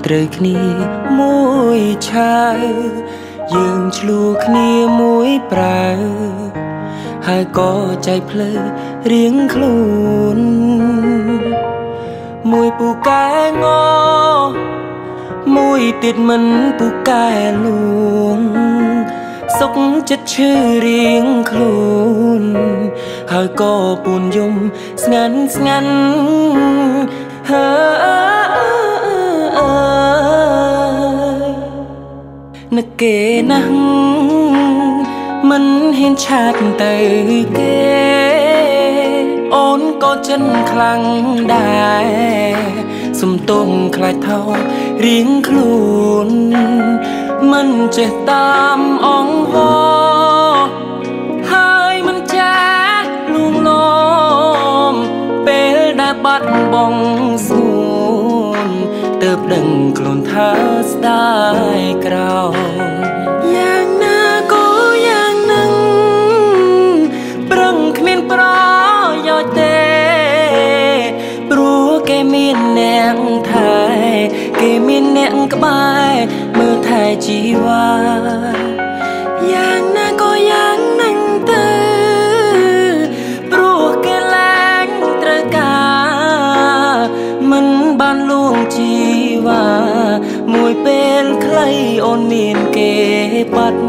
ត្រូវគ្នាមួយឆាវយើងឆ្លួគ្នាមួយប្រើហើយក៏ចែកផ្លូវរៀងខ្លួនមួយពូកែងមួយទៀតមិនពូកែលួងសុខចិត្តឈឺរៀងខ្លួនហើយក៏ពួនយំស្ងាត់ស្ងាត់នឹកគេណាស់មិនហ៊ានឆាតទៅគេអូនក៏ចិនខ្លាំងដែរសុំទងខ្លាចថោរៀងខ្លួនមិនចេះតាមអង្វរហើយមិនចេះលួងលោមពេលដែលបាត់បង់សួនទើបដឹងខ្លួនថាស្ដាយក្រោយយ៉ាងណាក៏យ៉ាងនឹងប្រឹងគ្មានប្រយោជន៍ទេព្រោះគេមានអ្នកថែគេមានអ្នកក្បែរមើលថែជីវ៉ាយ៉ាងណាក៏យ៉ាងនឹងទៅព្រោះគេលែងត្រូវការមិនបានលួងជីវ៉ាមួយពេលខ្លីអូនមានគេបាត់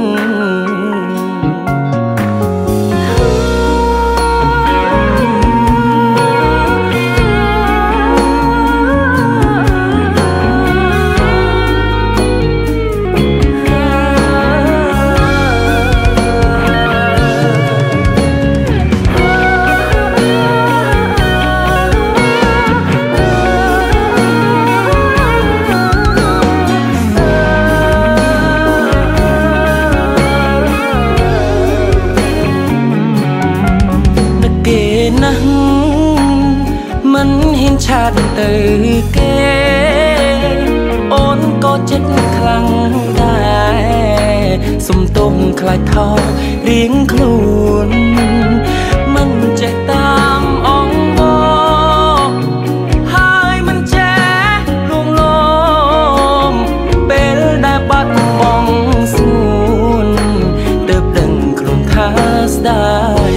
ណាស់មិនហ៊ានឆាតទៅគេអូនក៏ចិត្តខ្លាំងដែរសុំទោសខ្លាចថោរៀងខ្លួនមិនចេះតាមអង្វរហើយមិនចេះលួងលោមពេលដែលបាត់បង់សួនទើបដឹងខ្លួនថាស្ដាយ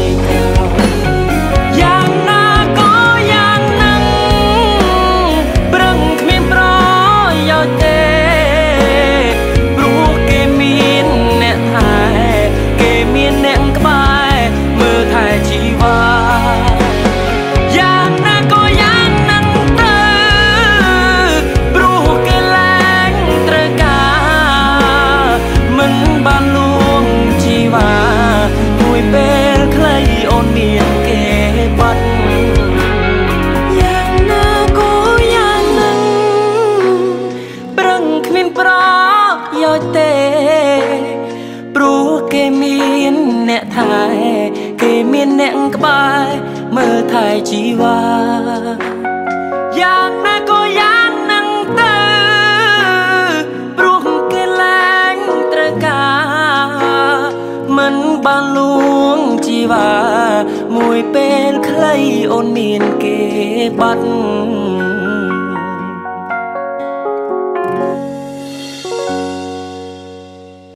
ព្រោះគេមានអ្នកថែគេមានអ្នកក្បែរមើលថែជីវ៉ាយ៉ាងណាក៏យ៉ាងនឹងទៅព្រោះគេលែងត្រូវការមិនបានលួងជីវ៉ាមួយពេលខ្លីអូនមានគេបាត់